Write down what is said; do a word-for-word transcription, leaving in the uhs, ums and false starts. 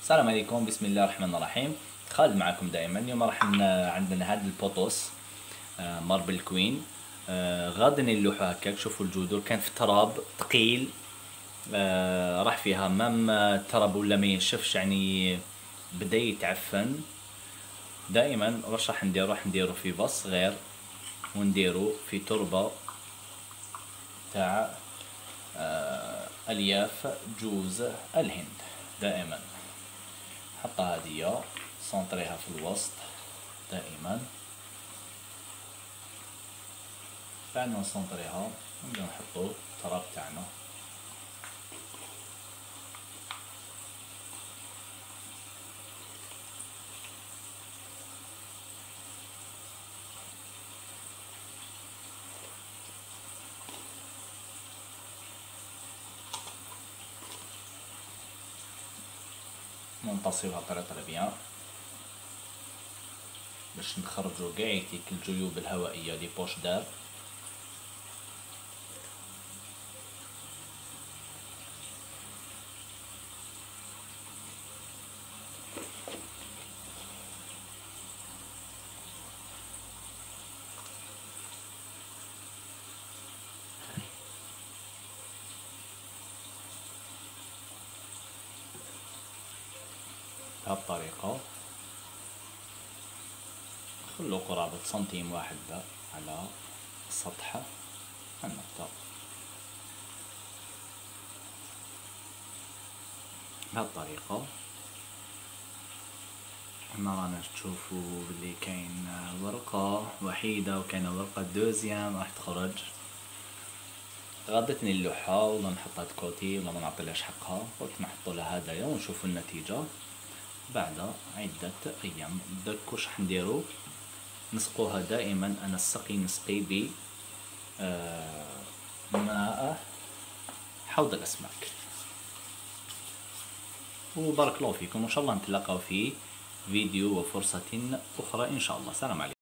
السلام عليكم، بسم الله الرحمن الرحيم. خالد معكم دائما. اليوم راح عندنا هذا البوتوس آه ماربل كوين. آه غادي نلوحو هكاك. شوفوا الجذور كان في تراب ثقيل، آه راح فيها مام التراب ولا ما ينشفش، يعني بدا يتعفن. دائما واش راح نديرو؟ راح نديرو في فاس صغير ونديرو في تربة تاع آه الياف جوز الهند. دائما حطها هادية، سنطريها في الوسط دائما. بعد ما نسنطريها نبداو نحطو التراب تاعنا. ننتصيوها طري طري بيان باش نخرجو كاع تيك الجيوب الهوائية لي بوش دار. بهذه الطريقة خلو قرابة سنتيم واحد على السطح النبتة. بهذه الطريقة هنا رانا تشوفو بلي كاين ورقة وحيدة وكاين ورقة دوزيام راح تخرج. غادي نلوحها ولا نحطها دكوتي ولا ما نعطيلهاش حقها، قلت نحطو لها هدايا ونشوفو النتيجة بعد عدة أيام. داك واش راح نديرو؟ نسقوها دائما. أنا السقي نسقي ب آه ماء حوض الأسماك. وبارك الله فيكم، وإن شاء الله نتلاقاو في فيديو وفرصة أخرى إن شاء الله. سلام عليكم.